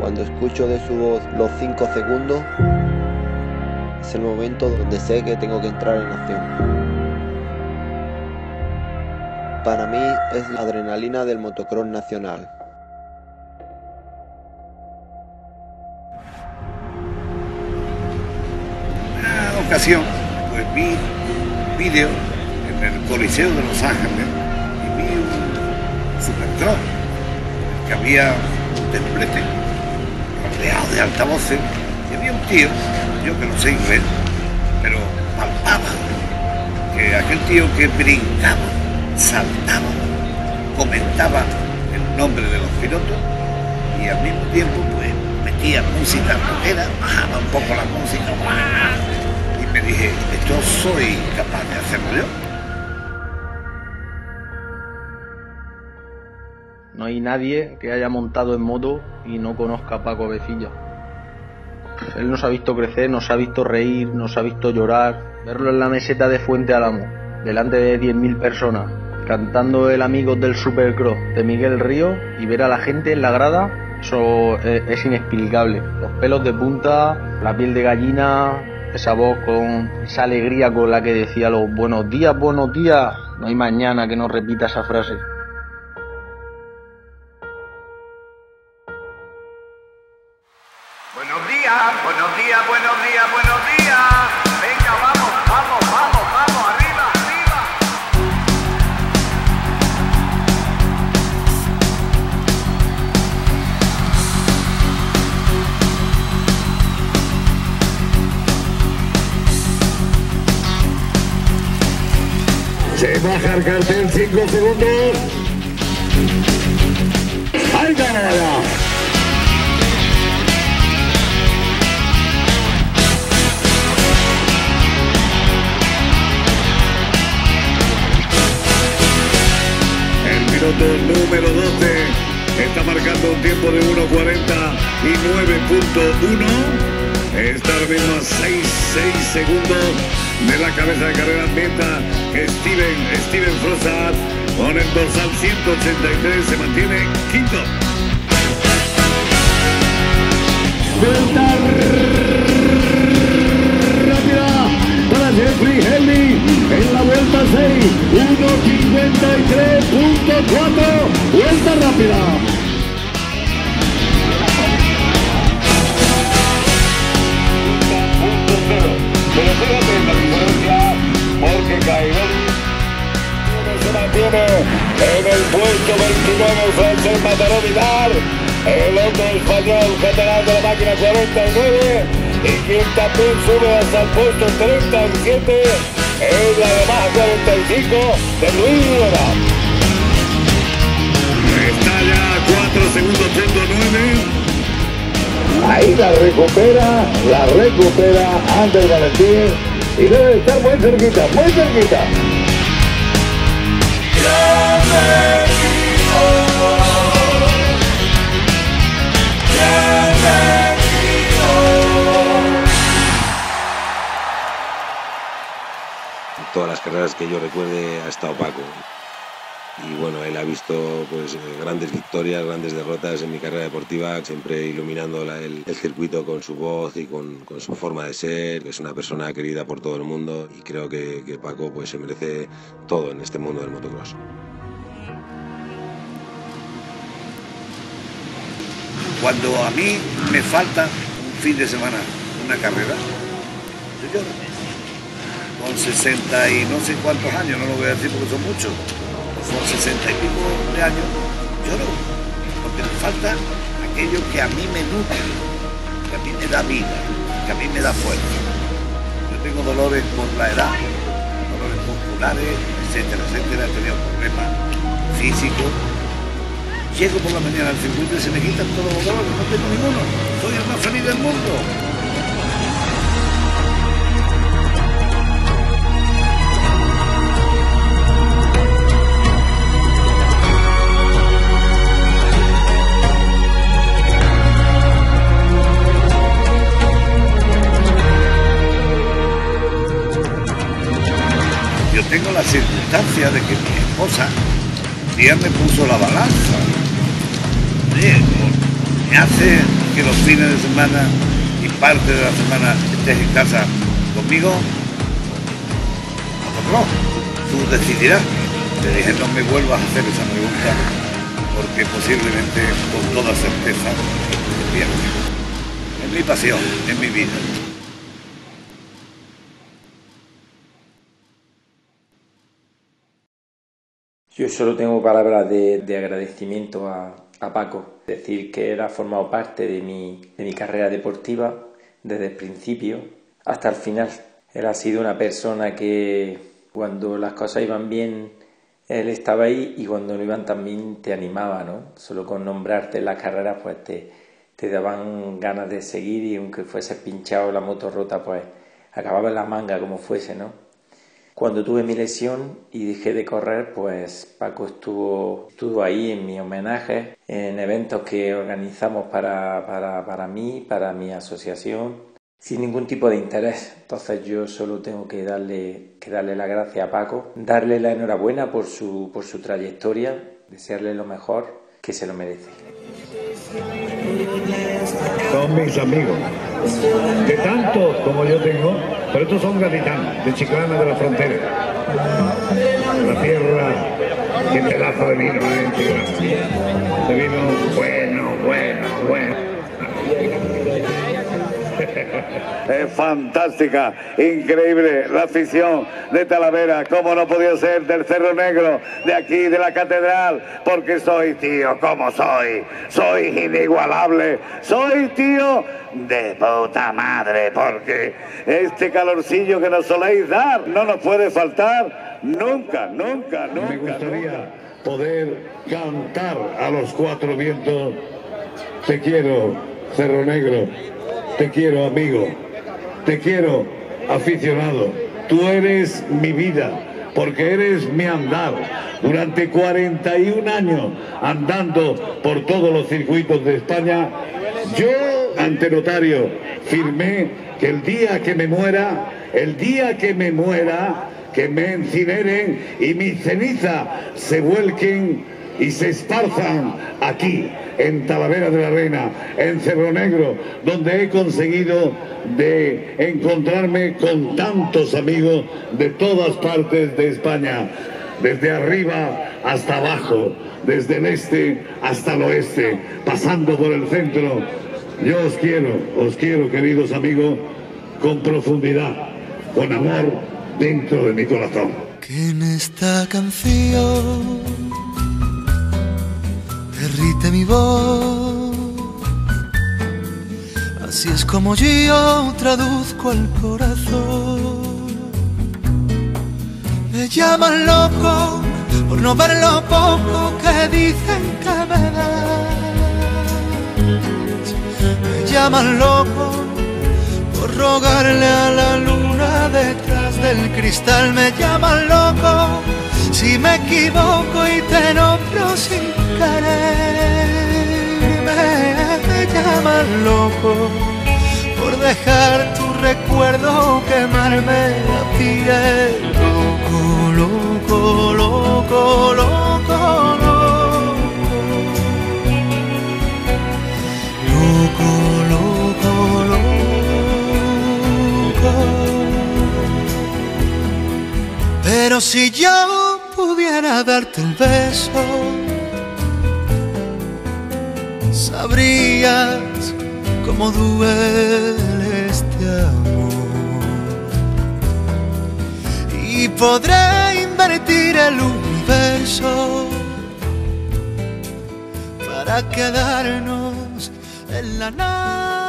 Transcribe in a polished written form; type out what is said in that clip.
Cuando escucho de su voz los 5 segundos, es el momento donde sé que tengo que entrar en acción. Para mí es la adrenalina del motocross nacional. Una ocasión, pues vi un vídeo en el Coliseo de Los Ángeles y vi un supercross que había un templete rodeado de altavoces y había un tío, yo que no sé inglés, pero palpaba que aquel tío que brincaba, saltaba, comentaba el nombre de los pilotos y al mismo tiempo pues metía música rockera, bajaba un poco la música y me dije, esto soy capaz de hacerlo yo. No hay nadie que haya montado en moto y no conozca a Paco Avecilla. Él nos ha visto crecer, nos ha visto reír, nos ha visto llorar, verlo en la meseta de Fuente Álamo, delante de 10.000 personas, cantando el Amigos del Supercross de Miguel Ríos y ver a la gente en la grada, eso es inexplicable. Los pelos de punta, la piel de gallina, esa voz con esa alegría con la que decía los buenos días, no hay mañana que no repita esa frase. Buenos días, buenos días, buenos días, buenos días. Venga, vamos, vamos, vamos, vamos, arriba, arriba. Se baja el cartel, 5 segundos. ¡Ahí está! Número 12 está marcando un tiempo de 1:49.1. Está ahora mismo a 6 segundos de la cabeza de carrera, mientras que Steven Frossard con el dorsal 183 se mantiene quinto. Vuelta rápida para Jeffrey Helmy en la vuelta 6, 1:53.4, vuelta rápida. Pero fíjate la diferencia, porque Cairón se mantiene en el puesto 29, francés Mataró Vidal, el otro español catalán de la máquina 49, y quien también sube hasta el puesto 37 es la de más 45 de Luis Rivera. Está ya a 4 segundos.9. Ahí la recupera Ander Valentín y debe estar muy cerquita, muy cerquita. Todas las carreras que yo recuerde ha estado Paco. Y bueno, él ha visto pues grandes victorias, grandes derrotas en mi carrera deportiva, siempre iluminando el circuito con su voz y con su forma de ser. Es una persona querida por todo el mundo y creo que Paco pues se merece todo en este mundo del motocross. Cuando a mí me falta un fin de semana, una carrera, yo lloro. Con 60 y no sé cuántos años, no lo voy a decir porque son muchos, son 60 y pico de años, lloro, porque me falta aquello que a mí me nutre, que a mí me da vida, que a mí me da fuerza. Yo tengo dolores por la edad, dolores musculares, etcétera, etcétera, he tenido problemas físicos. Llego por la mañana al circuito y se me quitan todos los dolores, no tengo ninguno, soy el más feliz del mundo. Yo tengo la circunstancia de que mi esposa un día me puso la balanza. Oye, me hace que los fines de semana y parte de la semana estés en casa conmigo? No, tú decidirás. Le dije, no me vuelvas a hacer esa pregunta, porque posiblemente, con toda certeza, te pierdas. Es mi pasión, es mi vida. Yo solo tengo palabras de agradecimiento a Paco. Decir que él ha formado parte de mi carrera deportiva desde el principio hasta el final. Él ha sido una persona que cuando las cosas iban bien, él estaba ahí, y cuando no iban tan bien te animaba, ¿no? Solo con nombrarte en las carreras pues te daban ganas de seguir, y aunque fuese pinchado, la moto rota, pues acababa en la manga como fuese, ¿no? Cuando tuve mi lesión y dejé de correr, pues Paco estuvo ahí en mi homenaje, en eventos que organizamos para mí, para mi asociación, sin ningún tipo de interés. Entonces yo solo tengo que darle las gracias a Paco, darle la enhorabuena por su trayectoria, desearle lo mejor, que se lo merece. Son mis amigos, de tantos como yo tengo, pero estos son gaditanos, de Chiclana de la Frontera, la tierra que pedazo de vino, de vino bueno. Es fantástica, increíble la afición de Talavera, como no podía ser del Cerro Negro, de aquí, de la Catedral, porque soy tío, como soy inigualable, soy tío de puta madre, porque este calorcillo que nos soléis dar no nos puede faltar nunca. Me gustaría poder cantar a los cuatro vientos: te quiero, Cerro Negro, te quiero, amigo, te quiero, aficionado, tú eres mi vida, porque eres mi andar. Durante 41 años andando por todos los circuitos de España, yo, ante notario, firmé que el día que me muera, que me incineren y mis cenizas se vuelquen y se esparzan aquí, en Talavera de la Reina, en Cerro Negro, donde he conseguido de encontrarme con tantos amigos de todas partes de España, desde arriba hasta abajo, desde el este hasta el oeste, pasando por el centro. Yo os quiero, queridos amigos, con profundidad, con amor dentro de mi corazón. Que en esta canción derrite mi voz, así es como yo traduzco el corazón. Me llaman loco por no ver lo poco que dicen que me das. Me llaman loco por rogarle a la luna detrás del cristal. Me llaman loco si me equivoco y te nombro sin querer. Me llaman loco por dejar tu recuerdo quemarme la piel. Loco, loco, loco, loco, loco, loco, loco. Pero si yo pudiera darte el beso, sabrías cómo duele este amor. Y podré invertir el universo para quedarnos en la nada.